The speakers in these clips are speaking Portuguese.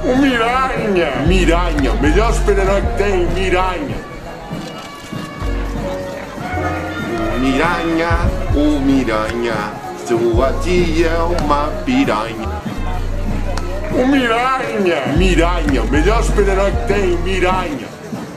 O Miranha! Miranha, melhor super-herói que tem, Miranha! O Miranha, sua tia é uma piranha. O Miranha, melhor super-herói que tem, Miranha!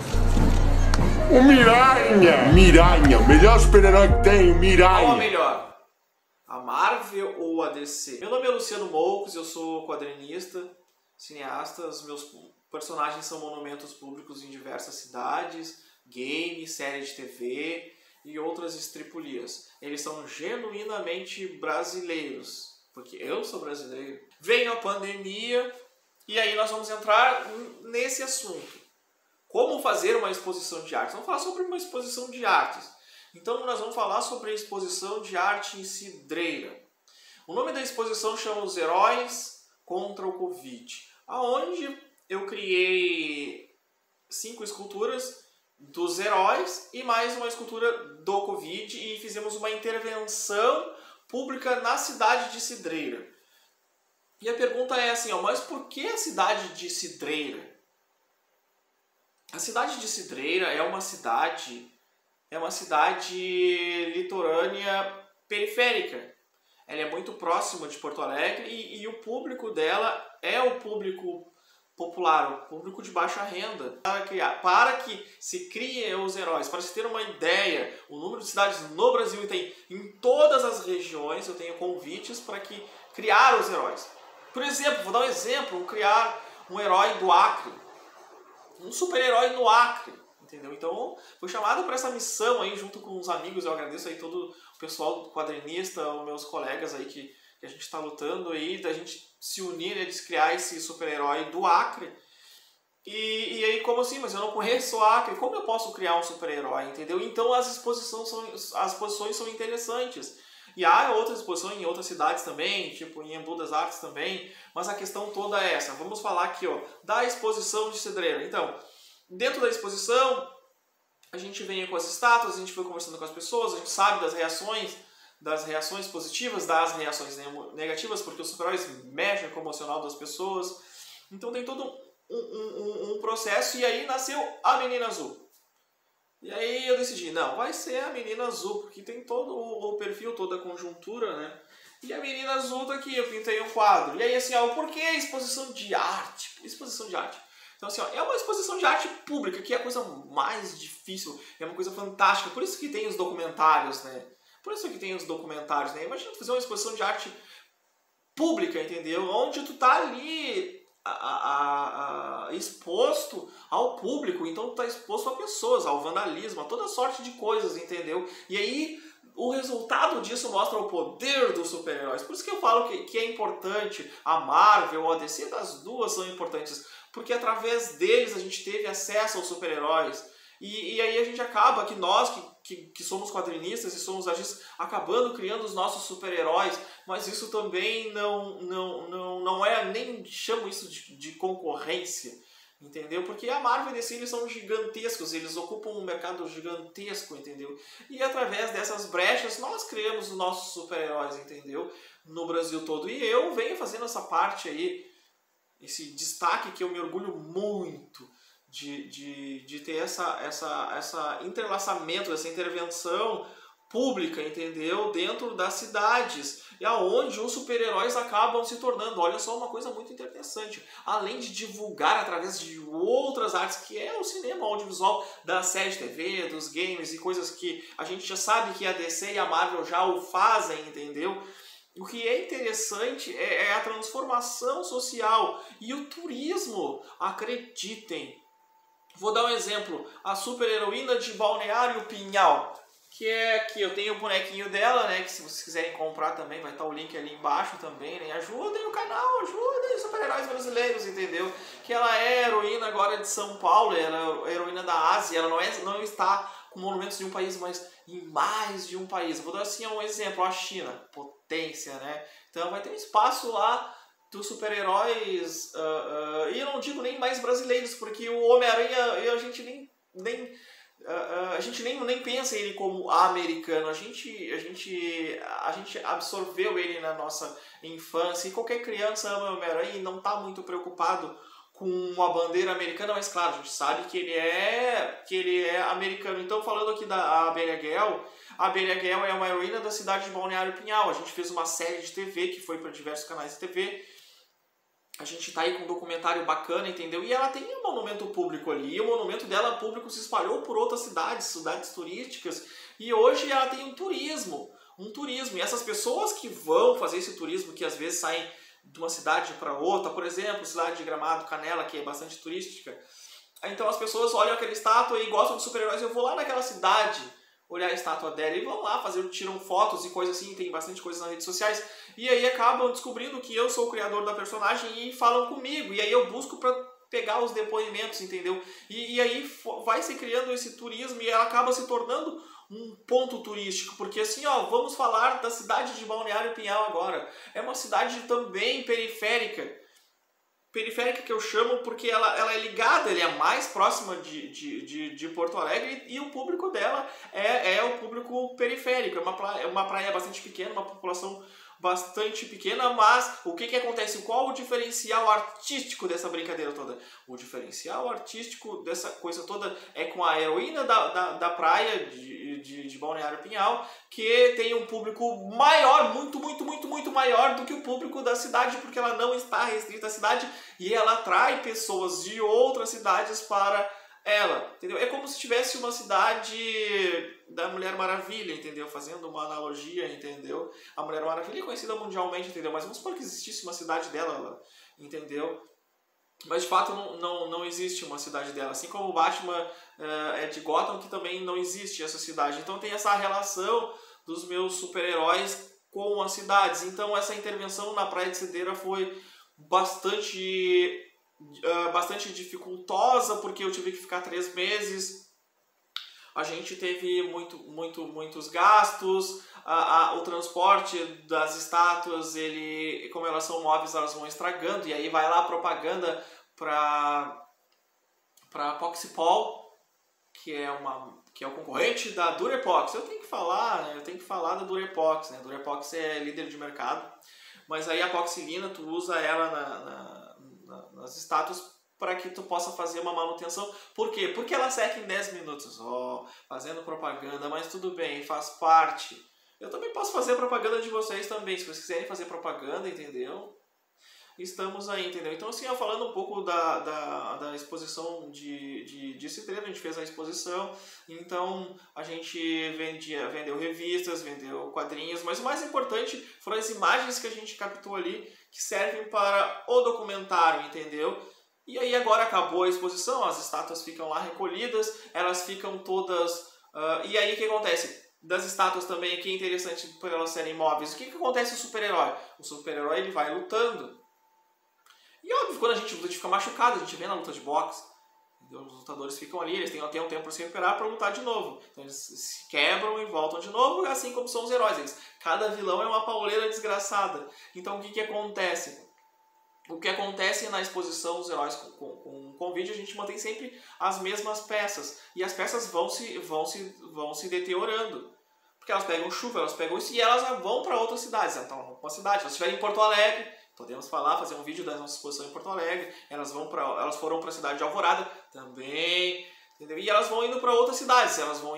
O Miranha, melhor super-herói que tem, Miranha! Qual a melhor? A Marvel ou a DC? Meu nome é Luciano Moucos, eu sou quadrinista, cineasta, os meus personagens são monumentos públicos em diversas cidades, games, séries de TV e outras estripulias. Eles são genuinamente brasileiros, porque eu sou brasileiro. Veio a pandemia e aí nós vamos entrar nesse assunto. Como fazer uma exposição de artes? Vamos falar sobre uma exposição de artes. Então nós vamos falar sobre a exposição de arte em cidreira. O nome da exposição chama Os Heróis contra o Covid, aonde eu criei 5 esculturas dos heróis e mais uma escultura do Covid e fizemos uma intervenção pública na cidade de Cidreira. E a pergunta é assim, mas por que a cidade de Cidreira? A cidade de Cidreira é uma cidade litorânea periférica. Ela é muito próxima de Porto Alegre e o público dela é o público popular, o público de baixa renda. Para que se criem os heróis, para se ter uma ideia, o número de cidades no Brasil tem em todas as regiões, eu tenho convites para que criar os heróis. Por exemplo, vou dar um exemplo, criar um herói do Acre, um super-herói no Acre. Entendeu? Então, fui chamado para essa missão aí, junto com os amigos. Eu agradeço aí todo o pessoal do quadrinista, os meus colegas aí que a gente está lutando aí, da gente se unir, né, de criar esse super-herói do Acre. E aí, como assim? Mas eu não conheço o Acre, como eu posso criar um super-herói, entendeu? Então, as exposições são interessantes. E há outras exposições em outras cidades também, tipo em Embu das Artes também, mas a questão toda é essa. Vamos falar aqui, da exposição de Cidreira. Então, dentro da exposição, a gente vem com as estátuas, a gente foi conversando com as pessoas, a gente sabe das reações positivas, das reações negativas, porque os super-heróis mexem com o emocional das pessoas. Então tem todo um processo, e aí nasceu a Menina Azul. E aí eu decidi, não, vai ser a Menina Azul, porque tem todo o perfil, toda a conjuntura, né? E a Menina Azul tá aqui, eu pintei um quadro. E aí assim, por que a exposição de arte? Exposição de arte. Então assim, é uma exposição de arte pública, que é a coisa mais difícil, é uma coisa fantástica. Por isso que tem os documentários, né? Imagina tu fazer uma exposição de arte pública, entendeu? Onde tu tá ali exposto ao público, então tu tá exposto a pessoas, ao vandalismo, a toda sorte de coisas, entendeu? E aí o resultado disso mostra o poder dos super-heróis. Por isso que eu falo que é importante a Marvel ou a DC, das duas são importantes, porque através deles a gente teve acesso aos super-heróis. E aí a gente acaba, que nós que somos quadrinistas e somos artistas, acabando criando os nossos super-heróis, mas isso também não é, nem chamo isso de concorrência, entendeu? Porque a Marvel e a DC, eles são gigantescos, eles ocupam um mercado gigantesco, entendeu? E através dessas brechas nós criamos os nossos super-heróis, entendeu? No Brasil todo. E eu venho fazendo essa parte aí, esse destaque que eu me orgulho muito de ter essa entrelaçamento, essa intervenção pública, entendeu? Dentro das cidades, e aonde os super-heróis acabam se tornando, olha só, uma coisa muito interessante, além de divulgar através de outras artes, que é o cinema, o audiovisual, da série de TV, dos games e coisas que a gente já sabe que a DC e a Marvel já o fazem, entendeu? O que é interessante é a transformação social e o turismo, acreditem. Vou dar um exemplo, a super-heroína de Balneário Pinhal, que é aqui, eu tenho o bonequinho dela, né, que se vocês quiserem comprar também, vai estar o link ali embaixo também, né, ajudem o canal, ajudem os super-heróis brasileiros, entendeu? Que ela é heroína agora de São Paulo, ela é heroína da Ásia, ela não está com monumentos de um país, mas em mais de um país. Vou dar assim um exemplo, a China, potência, né, então vai ter um espaço lá dos super-heróis, e eu não digo nem mais brasileiros, porque o Homem-Aranha a gente nem pensa ele como americano, a gente absorveu ele na nossa infância, e qualquer criança ama o Homem-Aranha e não está muito preocupado com a bandeira americana, mas claro, a gente sabe que ele é americano. Então, falando aqui da Abelha Gale, a Abelha Gale é uma heroína da cidade de Balneário Pinhal. A gente fez uma série de TV que foi para diversos canais de TV. A gente tá aí com um documentário bacana, entendeu? E ela tem um monumento público ali, e o monumento dela público se espalhou por outras cidades turísticas, e hoje ela tem um turismo. E essas pessoas que vão fazer esse turismo, que às vezes saem de uma cidade para outra, por exemplo, cidade de Gramado, Canela, que é bastante turística, então as pessoas olham aquela estátua e gostam de super-heróis. Eu vou lá naquela cidade olhar a estátua dela e vão lá tiram fotos e coisas assim, tem bastante coisa nas redes sociais, e aí acabam descobrindo que eu sou o criador da personagem e falam comigo, e aí eu busco para pegar os depoimentos, entendeu? E aí vai se criando esse turismo e ela acaba se tornando um ponto turístico, porque assim, ó, vamos falar da cidade de Balneário Pinhal agora. É uma cidade também periférica que eu chamo porque ela é ligada, ela é mais próxima de Porto Alegre, e o público dela é o público periférico. É uma praia bastante pequena, uma população bastante pequena, mas o que acontece? Qual o diferencial artístico dessa brincadeira toda? O diferencial artístico dessa coisa toda é com a heroína da praia de Balneário Pinhal, que tem um público maior, muito maior do que o público da cidade, porque ela não está restrita à cidade e ela atrai pessoas de outras cidades para ela, entendeu? É como se tivesse uma cidade da Mulher Maravilha, entendeu? Fazendo uma analogia, entendeu? A Mulher Maravilha é conhecida mundialmente, entendeu? Mas vamos supor que existisse uma cidade dela, entendeu? Mas de fato não existe uma cidade dela. Assim como o Batman é de Gotham, que também não existe essa cidade. Então tem essa relação dos meus super-heróis com as cidades. Então essa intervenção na Praia de Cedeira foi bastante dificultosa, porque eu tive que ficar 3 meses. A gente teve muitos gastos. O transporte das estátuas, como elas são móveis, elas vão estragando, e aí vai lá a propaganda para Poxipol, que é o concorrente da Durepox. Eu tenho que falar da Durepox, né? Durepox é líder de mercado, mas aí a Poxilina tu usa ela nas estátuas para que tu possa fazer uma manutenção. Por quê? Porque ela seca em 10 minutos. Fazendo propaganda, mas tudo bem, faz parte. Eu também posso fazer propaganda de vocês também, se vocês quiserem fazer propaganda, entendeu? Estamos aí, entendeu? Então, assim, falando um pouco da exposição de Cidreira, a gente fez a exposição, então a gente vendeu revistas, vendeu quadrinhos, mas o mais importante foram as imagens que a gente captou ali, que servem para o documentário, entendeu? E aí agora acabou a exposição, as estátuas ficam lá recolhidas, elas ficam todas... e aí o que acontece? Das estátuas também, que é interessante por elas serem móveis. O que acontece com o super-herói? O super-herói ele vai lutando. E óbvio, quando a gente luta, a gente fica machucado, a gente vê na luta de boxe. Entendeu? Os lutadores ficam ali, eles têm até um tempo para se recuperar para lutar de novo. Então eles se quebram e voltam de novo, assim como são os heróis. Cada vilão é uma pauleira desgraçada. Então o que acontece? O que acontece na exposição dos heróis com vídeo, a gente mantém sempre as mesmas peças. E as peças vão se deteriorando. Porque elas pegam chuva, elas pegam isso e elas vão para outras cidades. Então, vão para uma cidade. Se elas estiverem em Porto Alegre, podemos fazer um vídeo da nossa exposição em Porto Alegre. Elas foram para a cidade de Alvorada também. Entendeu? E elas vão indo para outras cidades.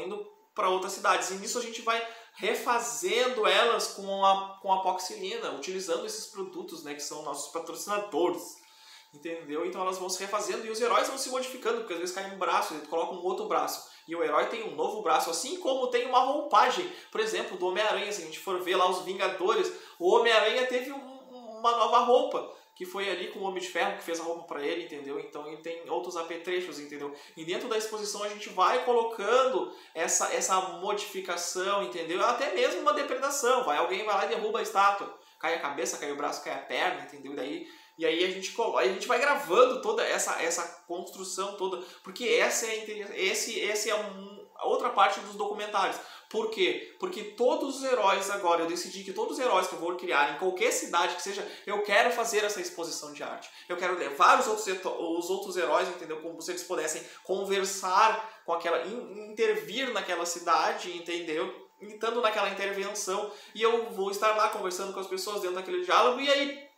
E nisso a gente vai refazendo elas com a Poxilina, utilizando esses produtos, né, que são nossos patrocinadores, entendeu? Então elas vão se refazendo e os heróis vão se modificando, porque às vezes cai um braço, ele coloca um outro braço, e o herói tem um novo braço, assim como tem uma roupagem, por exemplo, do Homem-Aranha. Se a gente for ver lá os Vingadores, o Homem-Aranha teve uma nova roupa, que foi ali com o Homem de Ferro que fez a roupa para ele, entendeu? Então ele tem outros apetrechos, entendeu? E dentro da exposição a gente vai colocando essa modificação, entendeu? Até mesmo uma depredação. Alguém vai lá e derruba a estátua. Cai a cabeça, cai o braço, cai a perna, entendeu? E aí a gente vai gravando toda essa construção toda, porque essa é a outra parte dos documentários. Por quê? Porque todos os heróis agora, eu decidi que todos os heróis que eu vou criar em qualquer cidade que seja, eu quero fazer essa exposição de arte. Eu quero levar os outros heróis, entendeu? Como se eles pudessem conversar com intervir naquela cidade, entendeu? Estando naquela intervenção, e eu vou estar lá conversando com as pessoas dentro daquele diálogo, e aí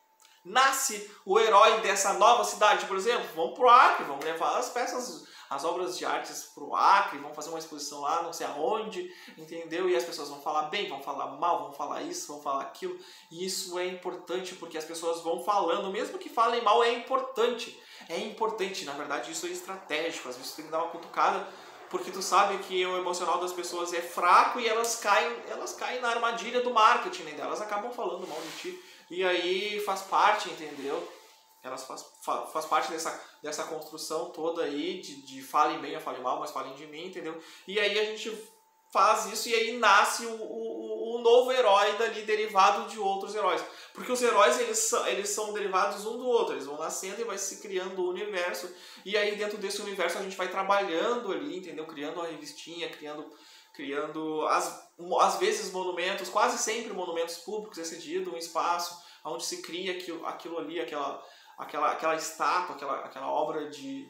nasce o herói dessa nova cidade, por exemplo, vamos pro Acre, vamos levar as peças, as obras de artes pro Acre, vamos fazer uma exposição lá, não sei aonde, entendeu? E as pessoas vão falar bem, vão falar mal, vão falar isso, vão falar aquilo. E isso é importante porque as pessoas vão falando, mesmo que falem mal, é importante. É importante, na verdade isso é estratégico, às vezes você tem que dar uma cutucada, porque tu sabe que o emocional das pessoas é fraco e elas caem na armadilha do marketing, né? Elas acabam falando mal de ti. E aí faz parte, entendeu? Elas faz parte dessa construção toda aí de falem bem ou falem mal, mas falem de mim, entendeu? E aí a gente faz isso e aí nasce o novo herói dali, derivado de outros heróis. Porque os heróis, eles são derivados um do outro, eles vão nascendo e vai se criando o universo. E aí dentro desse universo a gente vai trabalhando ali, entendeu? Criando uma revistinha, criando às vezes monumentos, quase sempre monumentos públicos, é cedido um espaço onde se cria aquilo ali, aquela estátua, aquela obra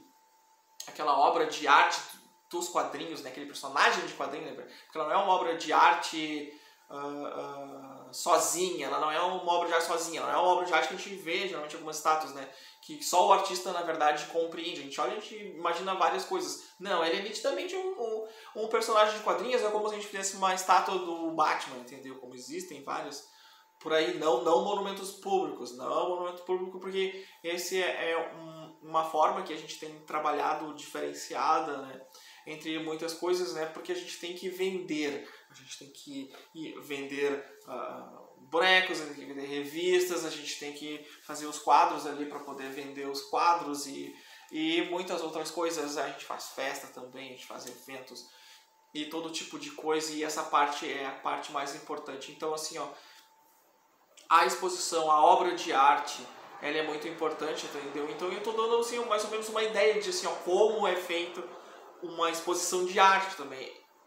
de arte dos quadrinhos, né? Aquele personagem de quadrinho, né? Porque ela não é uma obra de arte sozinha, ela não é uma obra de arte sozinha, ela não é uma obra de arte que a gente vê geralmente em algumas estátuas, né? Que só o artista na verdade compreende. A gente olha e a gente imagina várias coisas. Não, ele é nitidamente um personagem de quadrinhos, é como se a gente fizesse uma estátua do Batman, entendeu? Como existem vários por aí, não monumentos públicos, não monumento público, porque esse é uma forma que a gente tem trabalhado diferenciada, né? Entre muitas coisas, né? Porque a gente tem que vender, a gente tem que vender bonecos, a gente tem que vender revistas, a gente tem que fazer os quadros ali para poder vender os quadros e muitas outras coisas. A gente faz festa também, a gente faz eventos e todo tipo de coisa, e essa parte é a parte mais importante. Então assim, ó, a exposição, a obra de arte, ela é muito importante, entendeu? Então eu estou dando assim, mais ou menos uma ideia de assim, ó, como é feito uma exposição de arte também.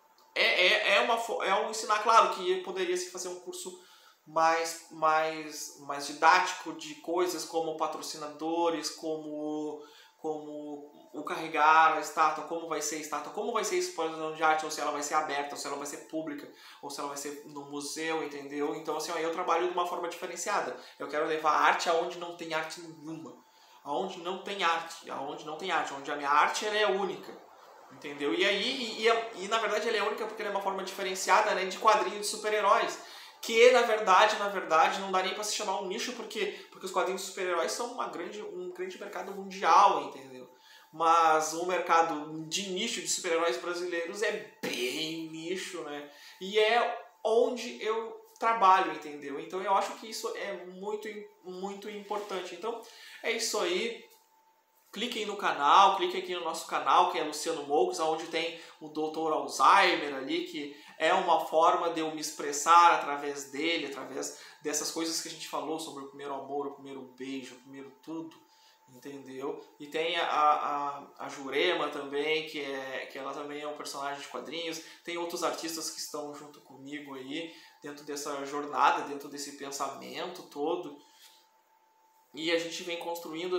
É um ensinar, claro que poderia se fazer um curso mais didático de coisas como patrocinadores, como o carregar a estátua, como vai ser a estátua, como vai ser a exposição de arte, ou se ela vai ser aberta, ou se ela vai ser pública, ou se ela vai ser no museu, entendeu? Então assim, ó, eu trabalho de uma forma diferenciada. Eu quero levar a arte aonde não tem arte nenhuma, aonde não tem arte, onde a minha arte ela é única, entendeu? E aí, na verdade ela é única porque ela é uma forma diferenciada, né, de quadrinhos de super-heróis. Que na verdade não dá nem para se chamar um nicho, porque os quadrinhos de super-heróis são um grande mercado mundial, entendeu? Mas o mercado de nicho de super-heróis brasileiros é bem nicho, né? E é onde eu trabalho, entendeu? Então eu acho que isso é muito, muito importante. Então é isso aí. Cliquem no canal, cliquem aqui no nosso canal, que é Luciano Moucos, onde tem o Dr. Alzheimer ali, que é uma forma de eu me expressar através dele, através dessas coisas que a gente falou sobre o primeiro amor, o primeiro beijo, o primeiro tudo, entendeu? E tem a Jurema também, que ela também é um personagem de quadrinhos. Tem outros artistas que estão junto comigo aí, dentro dessa jornada, dentro desse pensamento todo. E a gente vem construindo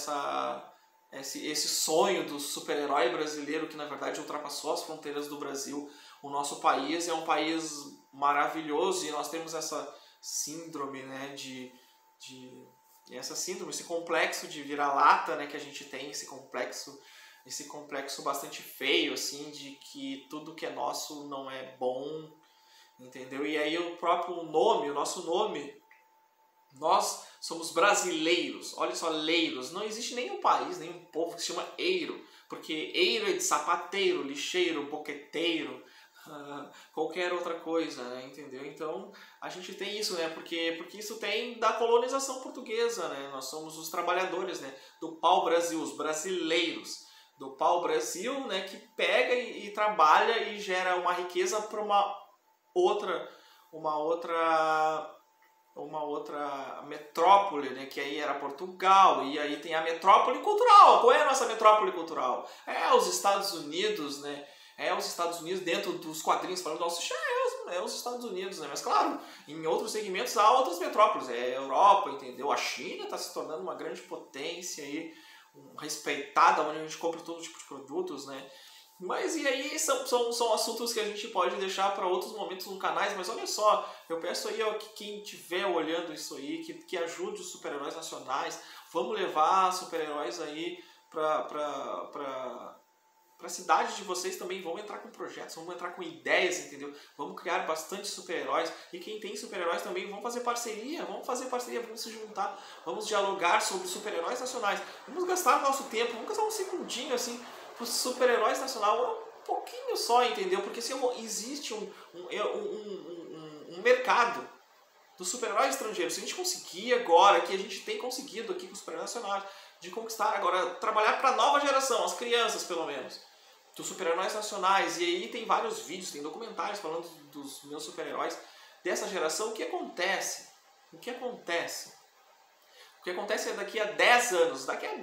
esse sonho do super-herói brasileiro, que na verdade ultrapassou as fronteiras do Brasil. O nosso país é um país maravilhoso e nós temos essa síndrome, né, esse complexo de vira-lata, né, que a gente tem, esse complexo bastante feio, assim, de que tudo que é nosso não é bom, entendeu? E aí o nosso nome, nós somos brasileiros, olha só, leiros. Não existe nenhum país, nenhum povo que se chama eiro, porque eiro é de sapateiro, lixeiro, boqueteiro, qualquer outra coisa, né, entendeu? Então a gente tem isso, né, porque isso tem da colonização portuguesa, né? Nós somos os trabalhadores, né, do pau-brasil, os brasileiros do pau-brasil, né, que pega e trabalha e gera uma riqueza para uma outra metrópole, né, que aí era Portugal. E aí tem a metrópole cultural. Qual é a nossa metrópole cultural? É os Estados Unidos, né? É os Estados Unidos dentro dos quadrinhos, falando, nossa, é os Estados Unidos, né? Mas claro, em outros segmentos há outras metrópoles, é a Europa, entendeu? A China está se tornando uma grande potência aí, respeitada, onde a gente compra todo tipo de produtos, né? Mas e aí são assuntos que a gente pode deixar para outros momentos no canais, mas olha só, eu peço aí ó, que quem estiver olhando isso aí, que ajude os super-heróis nacionais, vamos levar super-heróis aí para a cidade de vocês também, vamos entrar com projetos, vamos entrar com ideias, entendeu? Vamos criar bastante super-heróis, e quem tem super-heróis também, vamos fazer parceria, vamos se juntar, vamos dialogar sobre super-heróis nacionais, vamos gastar nosso tempo, vamos gastar um segundinho assim, para os super-heróis nacionais, um pouquinho só, entendeu? Porque se existe um mercado dos super-heróis estrangeiros, se a gente conseguir agora, que a gente tem conseguido aqui com os super-heróis nacionais, de conquistar agora, trabalhar para a nova geração, as crianças pelo menos, dos super-heróis nacionais, e aí tem vários vídeos, tem documentários falando dos meus super-heróis dessa geração. O que acontece? O que acontece é daqui a 10 anos, daqui a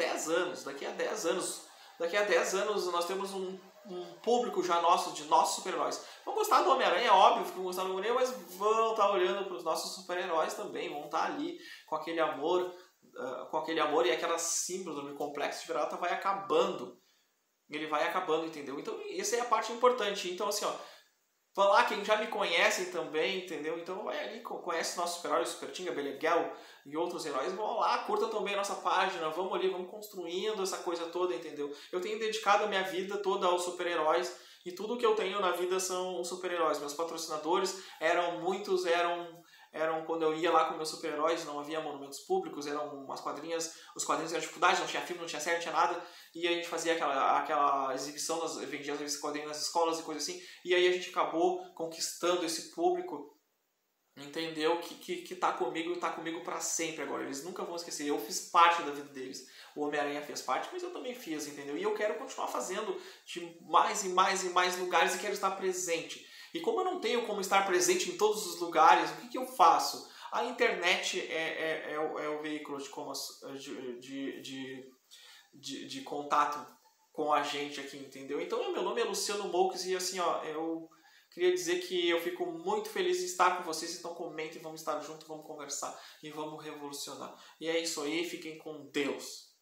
10 anos nós temos um público já nosso, de nossos super-heróis. Vão gostar do Homem-Aranha, é óbvio que vão gostar do Homem-Aranha, mas vão estar olhando para os nossos super-heróis também, vão estar ali com aquele amor, e aquela síndrome complexo de vira-lata vai acabando. Ele vai acabando, entendeu? Então, essa é a parte importante. Então, assim, ó, vão lá, quem já me conhecem também, entendeu? Então, vai ali, conhece nossos super-heróis, Super Tinga, Beleguel e outros heróis, vão lá, curta também a nossa página, vamos ali, vamos construindo essa coisa toda, entendeu? Eu tenho dedicado a minha vida toda aos super-heróis, e tudo que eu tenho na vida são super-heróis. Meus patrocinadores eram quando eu ia lá com meus super-heróis, não havia monumentos públicos, eram umas quadrinhas, os quadrinhos eram dificuldade, não tinha filme, não tinha série, não tinha nada, e a gente fazia aquela exibição, vendia as revistas quadrinhos nas escolas e coisa assim, e aí a gente acabou conquistando esse público, entendeu? Que tá comigo pra sempre agora, eles nunca vão esquecer, eu fiz parte da vida deles, o Homem-Aranha fez parte, mas eu também fiz, entendeu? E eu quero continuar fazendo de mais e mais e mais lugares e quero estar presente. E como eu não tenho como estar presente em todos os lugares, o que eu faço? A internet é o veículo de contato com a gente aqui, entendeu? Então, meu nome é Luciano Moukes e assim, ó, eu queria dizer que eu fico muito feliz em estar com vocês, então comentem, vamos estar juntos, vamos conversar e vamos revolucionar. E é isso aí, fiquem com Deus.